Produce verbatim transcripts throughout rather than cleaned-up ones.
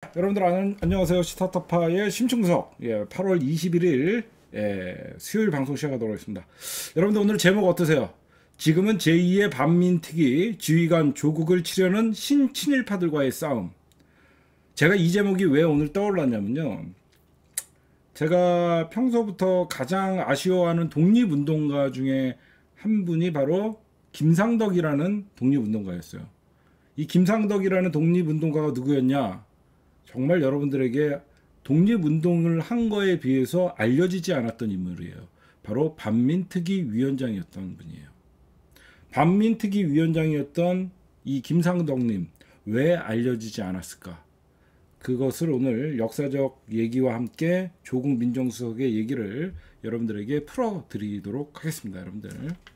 여러분들 안, 안녕하세요. 시타타파의 심층석. 예, 팔월 이십일일 예, 수요일 방송 시작하도록 하겠습니다. 여러분들 오늘 제목 어떠세요? 지금은 제이의 반민특위 지휘관 조국을 치려는 신친일파들과의 싸움. 제가 이 제목이 왜 오늘 떠올랐냐면요, 제가 평소부터 가장 아쉬워하는 독립운동가 중에 한 분이 바로 김상덕이라는 독립운동가였어요. 이 김상덕이라는 독립운동가가 누구였냐? 정말 여러분들에게 독립운동을 한 거에 비해서 알려지지 않았던 인물이에요. 바로 반민특위 위원장이었던 분이에요. 반민특위 위원장이었던 이 김상덕님, 왜 알려지지 않았을까? 그것을 오늘 역사적 얘기와 함께 조국 민정수석의 얘기를 여러분들에게 풀어드리도록 하겠습니다. 여러분들,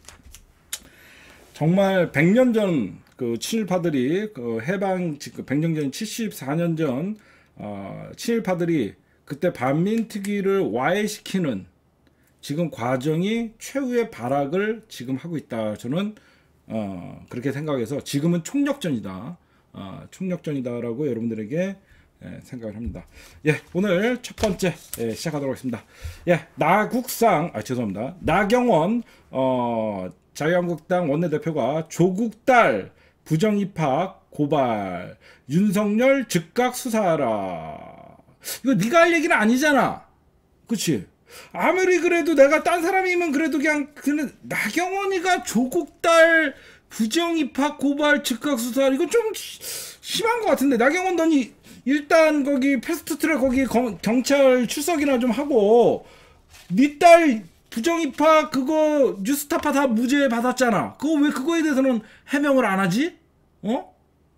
정말 백 년 전 그 친일파들이 그 해방 백 년 전 칠십사 년 전 어, 친일파들이 그때 반민특위를 와해시키는 지금 과정이 최후의 발악을 지금 하고 있다. 저는 어, 그렇게 생각해서 지금은 총력전이다. 어, 총력전이다라고 여러분들에게 예, 생각을 합니다. 예, 오늘 첫 번째 예, 시작하도록 하겠습니다. 예, 나국상 아 죄송합니다. 나경원 어, 자유한국당 원내대표가 조국 딸 부정입학 고발, 윤석열 즉각 수사하라. 이거 네가 할 얘기는 아니잖아, 그치? 아무리 그래도 내가 딴 사람이면 그래도 그냥 그냥 나경원이가 조국 딸 부정입학 고발 즉각 수사, 이거 좀 심한 것 같은데. 나경원 너니 일단 거기 패스트트랙 거기 거, 경찰 출석이나 좀 하고, 네 딸 부정입학 그거 뉴스타파 다 무죄 받았잖아. 그거 왜 그거에 대해서는 해명을 안 하지? 어?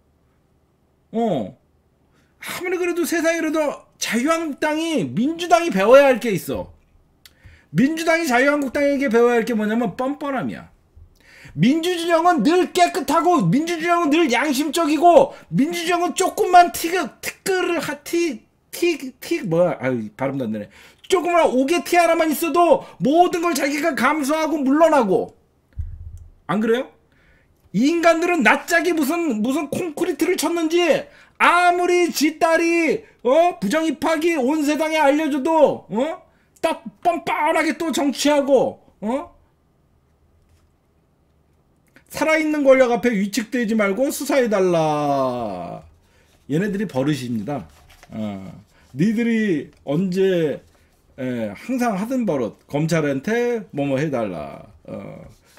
어. 아무리 그래도 세상에 그래도 자유한국당이 민주당이 배워야 할 게 있어. 민주당이 자유한국당에게 배워야 할 게 뭐냐면 뻔뻔함이야. 민주진영은 늘 깨끗하고, 민주진영은 늘 양심적이고, 민주진영은 조금만 티그, 티끌을 하, 티, 티, 티, 뭐야, 아유, 발음도 안 되네. 조금만 오개 티 하나만 있어도 모든 걸 자기가 감수하고 물러나고. 안 그래요? 이 인간들은 낯짝이 무슨 무슨 콘크리트를 쳤는지, 아무리 지 딸이 어 부정입학이 온 세상에 알려줘도 어 딱 뻔뻔하게 또 정치하고 어 살아있는 권력 앞에 위축되지 말고 수사해달라. 얘네들이 버릇입니다. 어. 니들이 언제 에, 항상 하던 버릇, 검찰한테 뭐뭐 해달라. 어.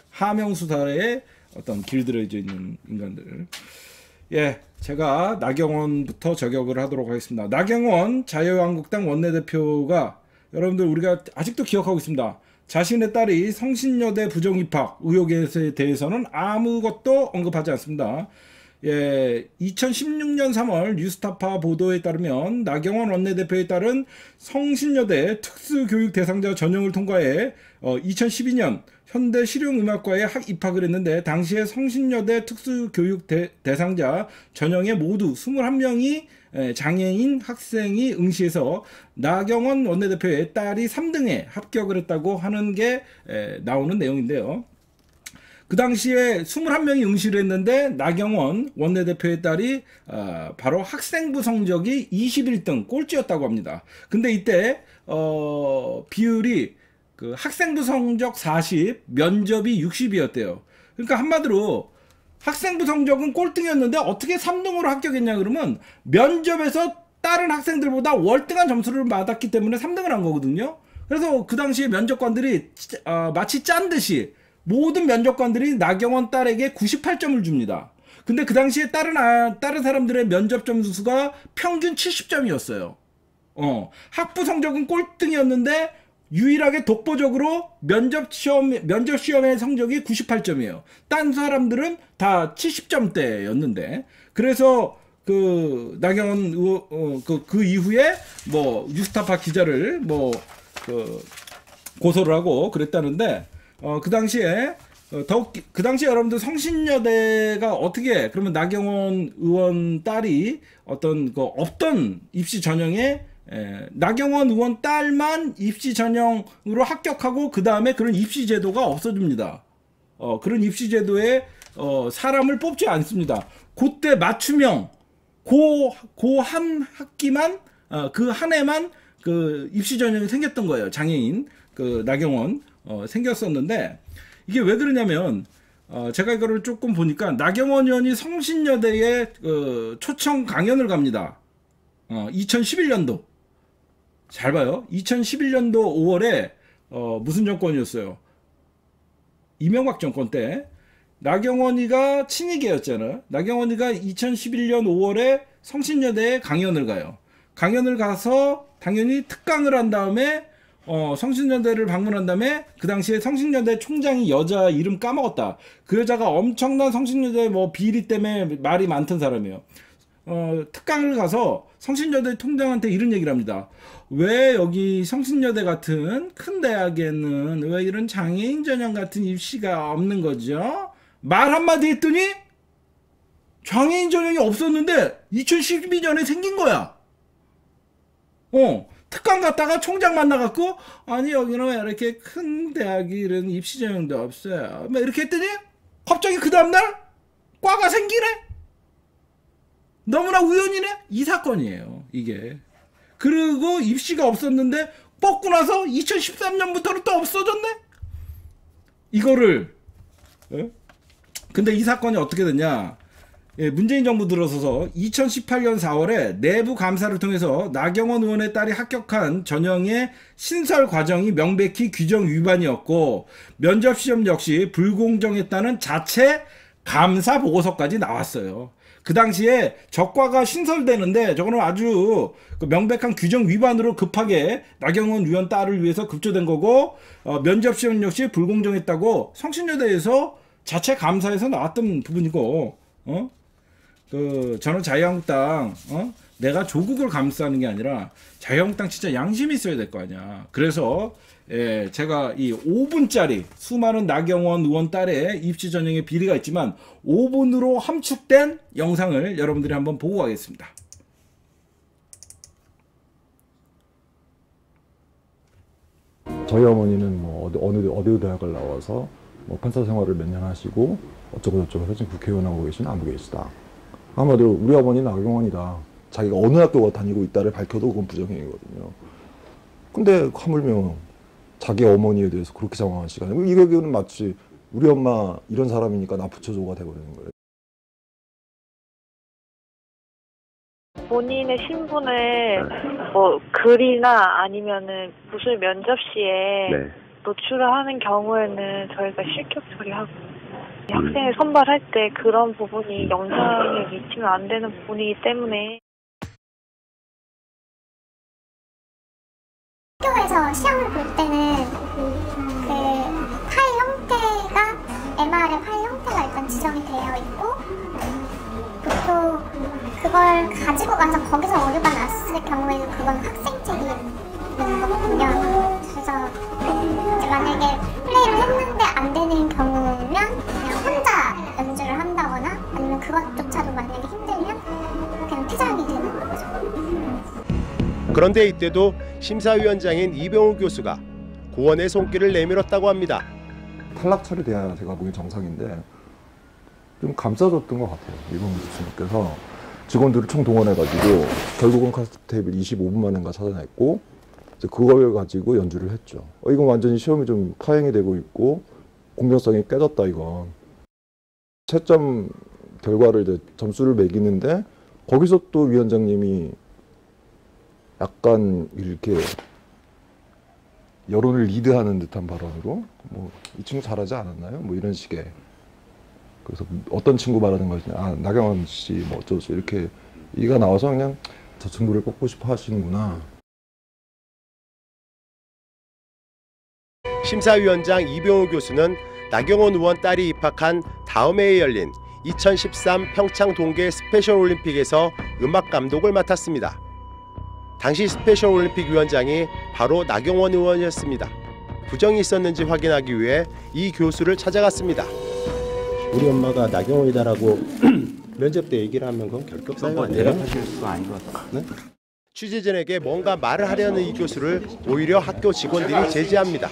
하명수사에 어떤 길들여져 있는 인간들. 예, 제가 나경원부터 저격을 하도록 하겠습니다. 나경원 자유한국당 원내대표가, 여러분들 우리가 아직도 기억하고 있습니다. 자신의 딸이 성신여대 부정입학 의혹에 대해서는 아무것도 언급하지 않습니다. 예, 이천십육 년 삼월 뉴스타파 보도에 따르면 나경원 원내대표의 딸은 성신여대 특수교육 대상자 전형을 통과해 어, 이천십이 년 현대실용음악과에 학 입학을 했는데, 당시에 성신여대 특수교육 대, 대상자 전형에 모두 이십일 명이 장애인 학생이 응시해서 나경원 원내대표의 딸이 삼 등에 합격을 했다고 하는 게 나오는 내용인데요. 그 당시에 이십일 명이 응시를 했는데 나경원 원내대표의 딸이 어, 바로 학생부 성적이 이십일 등 꼴찌였다고 합니다. 근데 이때 어, 비율이 그 학생부 성적 사십, 면접이 육십이었대요. 그러니까 한마디로 학생부 성적은 꼴등이었는데 어떻게 삼 등으로 합격했냐 그러면, 면접에서 다른 학생들보다 월등한 점수를 받았기 때문에 삼 등을 한 거거든요. 그래서 그 당시에 면접관들이 어, 마치 짠 듯이 모든 면접관들이 나경원 딸에게 구십팔 점을 줍니다. 근데 그 당시에 다른, 아, 다른 사람들의 면접 점수가 평균 칠십 점이었어요. 어, 학부 성적은 꼴등이었는데 유일하게 독보적으로 면접 시험, 면접 시험의 성적이 구십팔 점이에요. 딴 사람들은 다 칠십 점대였는데, 그래서 그 나경원 의원, 어, 그, 그 이후에 뭐 뉴스타파 기자를 뭐 그 고소를 하고 그랬다는데, 어, 그 당시에 어, 더욱 그 당시에 여러분들 성신여대가 어떻게, 그러면 나경원 의원 딸이 어떤 그 없던 입시 전형에 에, 나경원 의원 딸만 입시 전형으로 합격하고 그 다음에 그런 입시 제도가 없어집니다. 어, 그런 입시 제도에 어, 사람을 뽑지 않습니다. 그때 맞춤형 그 한 학기만 어, 그 한 해만 그 입시 전형이 생겼던 거예요. 장애인 그 나경원 어, 생겼었는데 이게 왜 그러냐면 어, 제가 이거를 조금 보니까 나경원 의원이 성신여대에 그 초청 강연을 갑니다. 어, 이천십일 년도 잘 봐요. 이천십일 년도 오월에 어, 무슨 정권이었어요? 이명박 정권 때 나경원이가 친이계였잖아요. 나경원이가 이천십일 년 오월에 성신여대에 강연을 가요. 강연을 가서 당연히 특강을 한 다음에 어, 성신여대를 방문한 다음에 그 당시에 성신여대 총장이 여자 이름 까먹었다. 그 여자가 엄청난 성신여대 뭐 비리 때문에 말이 많던 사람이에요. 어, 특강을 가서 성신여대 통장한테 이런 얘기를 합니다. 왜 여기 성신여대 같은 큰 대학에는 왜 이런 장애인 전형 같은 입시가 없는 거죠? 말 한마디 했더니 장애인 전형이 없었는데 이천십이 년에 생긴 거야. 어, 특강 갔다가 총장 만나갖고 아니 여기는 왜 이렇게 큰 대학이 이런 입시 전형도 없어요. 막 이렇게 했더니 갑자기 그 다음날 과가 생기네. 너무나 우연이네. 이 사건이에요 이게. 그리고 입시가 없었는데 뽑고 나서 이천십삼 년부터는 또 없어졌네. 이거를 예? 근데 이 사건이 어떻게 됐냐. 예, 문재인 정부 들어서서 이천십팔 년 사월에 내부 감사를 통해서 나경원 의원의 딸이 합격한 전형의 신설 과정이 명백히 규정 위반이었고 면접 시험 역시 불공정했다는 자체 감사 보고서까지 나왔어요. 그 당시에 적과가 신설되는데 저거는 아주 그 명백한 규정 위반으로 급하게 나경원 의원 딸을 위해서 급조된 거고 어, 면접 시험 역시 불공정했다고 성신여대에서 자체 감사에서 나왔던 부분이고 어? 그 저는 자유한국당 어? 내가 조국을 감싸는 게 아니라 자유한국당 진짜 양심이 있어야 될 거 아니야. 그래서 예, 제가 이 오 분짜리 수많은 나경원 의원 딸의 입시 전형에 비리가 있지만 오 분으로 함축된 영상을 여러분들이 한번 보고 가겠습니다. 저희 어머니는 뭐 어디 어느 어디 대학을 나와서 뭐 판사 생활을 몇 년 하시고 어쩌고 저쩌고 해서 지금 국회의원 하고 계시나 안 계시다. 한마디로 우리 어머니 나경원이다. 자기가 어느 학교 다니고 있다를 밝혀도 그건 부정행위거든요. 근데 하물며 자기 어머니에 대해서 그렇게 장황한 시간에 이거는 마치 우리 엄마 이런 사람이니까 나 붙여줘가 돼버리는 거예요. 본인의 신분을 뭐 글이나 아니면은 무슨 면접 시에 네. 노출을 하는 경우에는 저희가 실격 처리하고 음. 학생을 선발할 때 그런 부분이 영향을 미치면 안 되는 부분이기 때문에 학교에서 시험을 볼 때는 그 파일 형태가 엠알의 파일 형태가 일단 지정이 되어 있고 보통 그걸 가지고 가서 거기서 오류가 났을 경우에는 그건 학생 책임인 거거든요. 그래서 이제 만약에 플레이를 했는데 안 되는 경우면 그냥 혼자 연주를 한다거나 아니면 그것조차도 만약에 힘들면 그냥 퇴장이 되는 거죠. 그런데 이때도 심사위원장인 이병우 교수가 고원의 손길을 내밀었다고 합니다. 탈락 처리돼야 제가 보기엔 정상인데 좀 감싸줬던 것 같아요. 이병우 교수님께서 직원들을 총동원해가지고 결국은 카세트 테이블 이십오 분 만인가 찾아냈고 이제 그걸 가지고 연주를 했죠. 어, 이건 완전히 시험이 좀 파행이 되고 있고 공정성이 깨졌다 이건. 채점 결과를 이제 점수를 매기는데 거기서 또 위원장님이 약간 이렇게 여론을 리드하는 듯한 발언으로 뭐 이 친구 잘하지 않았나요? 뭐 이런 식의. 그래서 어떤 친구 말하는 거지? 아 나경원 씨 뭐 어쩌고 이렇게 얘기가 나와서 그냥 저 친구를 뽑고 싶어 하시는구나. 심사위원장 이병우 교수는 나경원 의원 딸이 입학한 다음 해에 열린 이천십삼 평창 동계 스페셜 올림픽에서 음악 감독을 맡았습니다. 당시 스페셜 올림픽 위원장이 바로 나경원 의원이었습니다. 부정이 있었는지 확인하기 위해 이 교수를 찾아갔습니다. 우리 엄마가 나경원이다라고 면접 때 얘기를 하면 그건 결격 사유가 아니에요? 네? 취재진에게 뭔가 말을 하려는 이 교수를 오히려 학교 직원들이 제지합니다.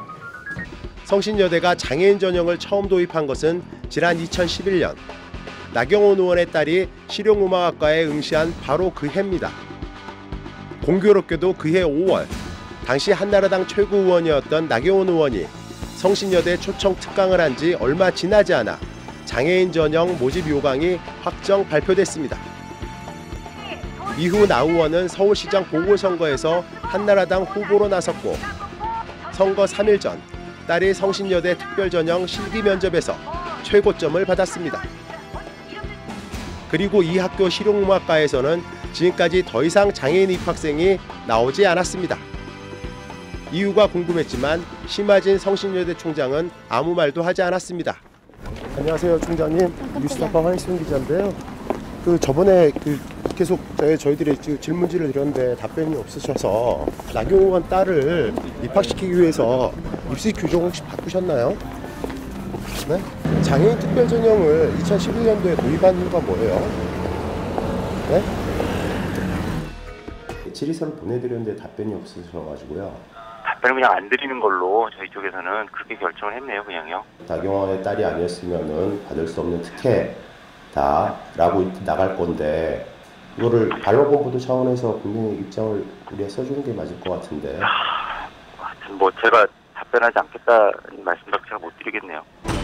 성신여대가 장애인 전형을 처음 도입한 것은 지난 이천십일 년. 나경원 의원의 딸이 실용음악학과에 응시한 바로 그 해입니다. 공교롭게도 그해 오월 당시 한나라당 최고 의원이었던 나경원 의원이 성신여대 초청 특강을 한 지 얼마 지나지 않아 장애인 전형 모집 요강이 확정 발표됐습니다. 이후 나 의원은 서울시장 보궐선거에서 한나라당 후보로 나섰고 선거 삼 일 전 딸이 성신여대 특별전형 실기 면접에서 최고점을 받았습니다. 그리고 이 학교 실용음악과에서는 지금까지 더 이상 장애인 입학생이 나오지 않았습니다. 이유가 궁금했지만 심하진 성신여대 총장은 아무 말도 하지 않았습니다. 안녕하세요, 총장님. 뉴스타파 황희순 기자인데요. 그 저번에 그 계속 저희들이 질문지를 드렸는데 답변이 없으셔서 나경원 의원 딸을 입학시키기 위해서 입시 규정 혹시 바꾸셨나요? 네? 장애인 특별 전형을 이천십일 년도에 도입한 이유가 뭐예요? 네? 질의서를 보내드렸는데 답변이 없으셔가지고요. 답변을 그냥 안 드리는 걸로 저희 쪽에서는 그렇게 결정을 했네요, 그냥요. 나경원의 딸이 아니었으면은 받을 수 없는 특혜다라고 나갈 건데 이거를 반려본부도 차원에서 국민의 입장을 우리가 써주는 게 맞을 것 같은데. 하여튼 뭐 제가 답변하지 않겠다는 말씀밖에 제가 못 드리겠네요.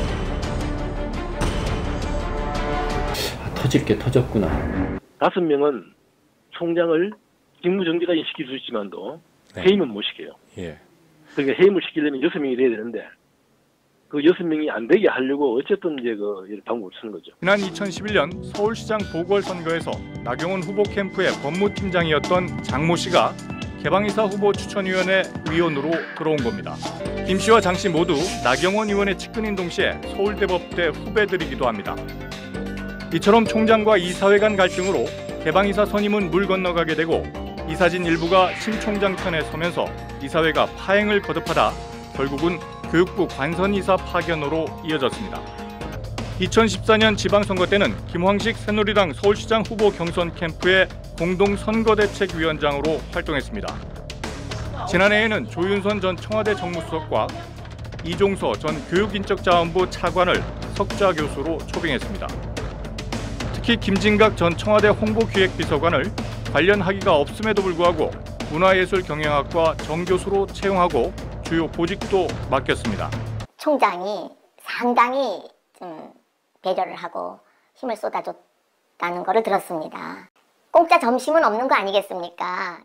아, 터질 게 터졌구나. 다섯 명은 총장을 직무정지까지 시킬 수 있지만도 네. 해임은 못 시켜요. 예. 그러니까 해임을 시키려면 여섯 명이 돼야 되는데 그 여섯 명이 안 되게 하려고 어쨌든 이제 그 방법을 쓰는 거죠. 지난 이천십일 년 서울시장 보궐선거에서 나경원 후보 캠프의 법무팀장이었던 장모 씨가 개방이사 후보 추천위원회 위원으로 들어온 겁니다. 김 씨와 장 씨 모두 나경원 의원의 측근인 동시에 서울대법대 후배들이기도 합니다. 이처럼 총장과 이사회 간 갈등으로 개방이사 선임은 물 건너가게 되고 이사진 일부가 신 총장 편에 서면서 이사회가 파행을 거듭하다 결국은 교육부 관선이사 파견으로 이어졌습니다. 이천십사 년 지방선거 때는 김황식 새누리당 서울시장 후보 경선 캠프의 공동선거대책위원장으로 활동했습니다. 지난해에는 조윤선 전 청와대 정무수석과 이종서 전 교육인적자원부 차관을 석좌 교수로 초빙했습니다. 특히 김진각 전 청와대 홍보기획비서관을 관련 학위가 없음에도 불구하고 문화예술경영학과 정교수로 채용하고 주요 보직도 맡겼습니다. 총장이 상당히 좀 배려를 하고 힘을 쏟아줬다는 거를 들었습니다. 공짜 점심은 없는 거 아니겠습니까?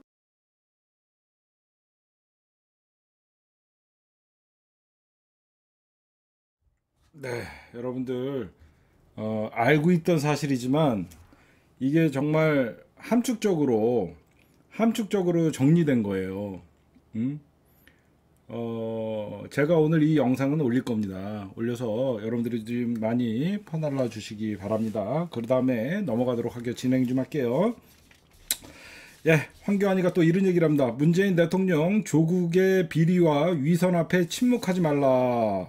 네, 여러분들 어, 알고 있던 사실이지만 이게 정말 함축적으로 함축적으로 정리된 거예요. 음? 어, 제가 오늘 이 영상은 올릴 겁니다. 올려서 여러분들이 좀 많이 퍼날라 주시기 바랍니다. 그 다음에 넘어가도록 하게 진행 좀 할게요. 예, 황교안이가 또 이런 얘기를 합니다. 문재인 대통령 조국의 비리와 위선 앞에 침묵하지 말라.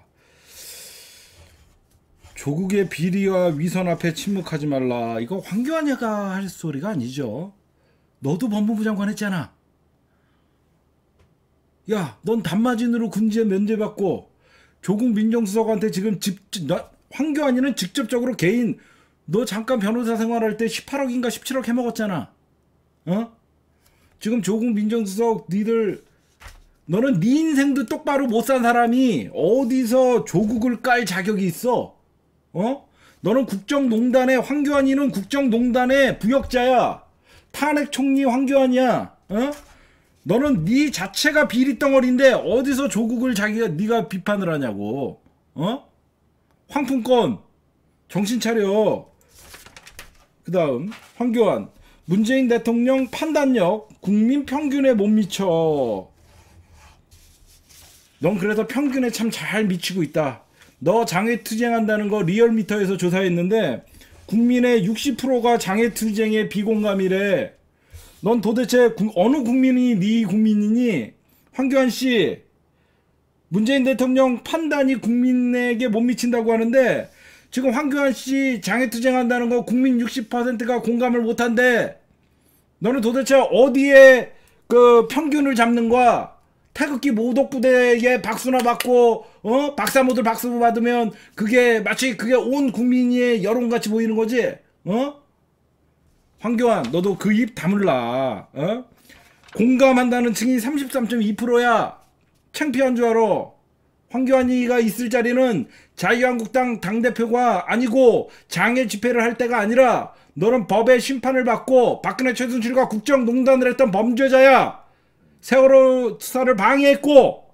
조국의 비리와 위선 앞에 침묵하지 말라. 이거 황교안이가 할 소리가 아니죠. 너도 법무부 장관 했잖아. 야, 넌 단마진으로 군지에 면제받고 조국 민정수석한테 지금 집, 너, 황교안이는 직접적으로 개인 너 잠깐 변호사 생활할 때 십팔억인가 십칠억 해먹었잖아. 어? 지금 조국 민정수석 니들 너는 네 인생도 똑바로 못 산 사람이 어디서 조국을 깔 자격이 있어? 어? 너는 국정농단의 황교안이는 국정농단의 부역자야. 탄핵 총리 황교안이야. 어? 너는 네 자체가 비리덩어리인데 어디서 조국을 자기가 네가 비판을 하냐고. 어? 황풍권 정신 차려. 그 다음 황교안 문재인 대통령 판단력 국민 평균에 못 미쳐. 넌 그래서 평균에 참 잘 미치고 있다. 너 장애투쟁한다는 거 리얼미터에서 조사했는데 국민의 육십 퍼센트가 장애투쟁에 비공감이래. 넌 도대체 구, 어느 국민이 네 국민이니? 황교안 씨, 문재인 대통령 판단이 국민에게 못 미친다고 하는데 지금 황교안 씨 장애투쟁한다는 거 국민 육십 퍼센트가 공감을 못한대. 너는 도대체 어디에 그 평균을 잡는 거야? 태극기 모독부대에 박수나 받고 어 박사모들 박수 받으면 그게 마치 그게 온 국민의 여론같이 보이는 거지. 어? 황교안 너도 그 입 다물라. 어? 공감한다는 층이 삼십삼 점 이 퍼센트야. 창피한 줄 알아. 황교안이가 있을 자리는 자유한국당 당대표가 아니고 장애 집회를 할 때가 아니라 너는 법의 심판을 받고 박근혜 최순실과 국정농단을 했던 범죄자야. 세월호 수사를 방해했고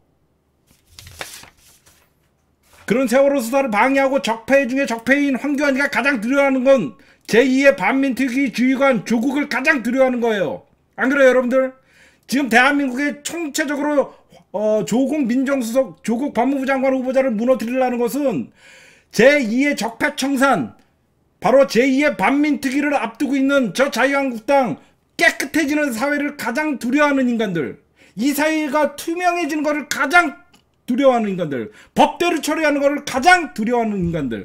그런 세월호 수사를 방해하고 적폐 중에 적폐인 황교안이가 가장 두려워하는 건 제이의 반민특위 주의관 조국을 가장 두려워하는 거예요. 안 그래요 여러분들? 지금 대한민국의 총체적으로 어, 조국 민정수석 조국 법무부 장관 후보자를 무너뜨리려는 것은 제이의 적폐청산 바로 제이의 반민특위를 앞두고 있는 저 자유한국당 깨끗해지는 사회를 가장 두려워하는 인간들, 이 사회가 투명해지는 것을 가장 두려워하는 인간들, 법대로 처리하는 것을 가장 두려워하는 인간들,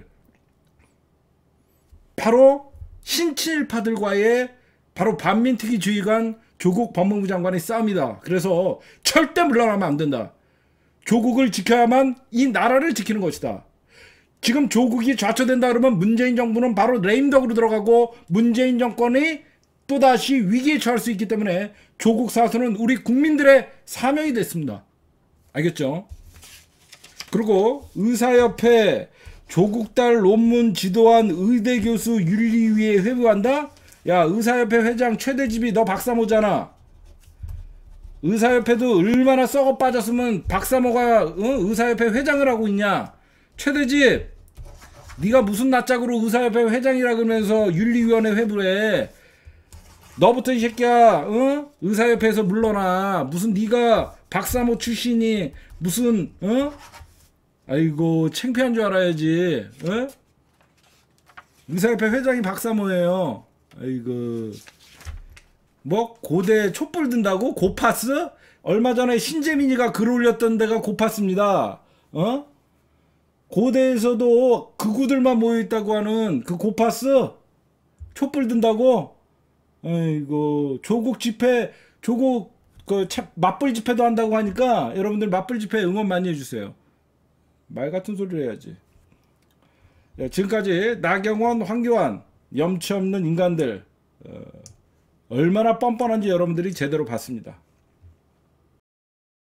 바로 신친일파들과의 바로 반민특위 주의관 조국 법무부 장관의 싸움이다. 그래서 절대 물러나면 안 된다. 조국을 지켜야만 이 나라를 지키는 것이다. 지금 조국이 좌초된다 그러면 문재인 정부는 바로 레임덕으로 들어가고 문재인 정권이 또다시 위기에 처할 수 있기 때문에 조국 사수는 우리 국민들의 사명이 됐습니다. 알겠죠? 그리고 의사협회 조국달 논문 지도한 의대 교수 윤리위에 회부한다? 야, 의사협회 회장 최대집이 너 박사모잖아. 의사협회도 얼마나 썩어 빠졌으면 박사모가 어? 의사협회 회장을 하고 있냐. 최대집 네가 무슨 낯짝으로 의사협회 회장이라 그러면서 윤리위원회 회부해. 너부터 이 새끼야 어? 의사협회에서 물러나. 무슨 네가 박사모 출신이 무슨 어? 아이고 창피한 줄 알아야지. 어? 의사협회 회장이 박사모예요. 아이고 뭐 고대 촛불 든다고? 고파스? 얼마 전에 신재민이가 글 올렸던 데가 고파스입니다. 어? 고대에서도 극우들만 모여있다고 하는 그 고파스? 촛불 든다고? 아이고 조국 집회 조국 그 맞불 집회도 한다고 하니까 여러분들 맞불 집회 응원 많이 해주세요. 말 같은 소리를 해야지. 야, 지금까지 나경원, 황교안 염치 없는 인간들 어, 얼마나 뻔뻔한지 여러분들이 제대로 봤습니다.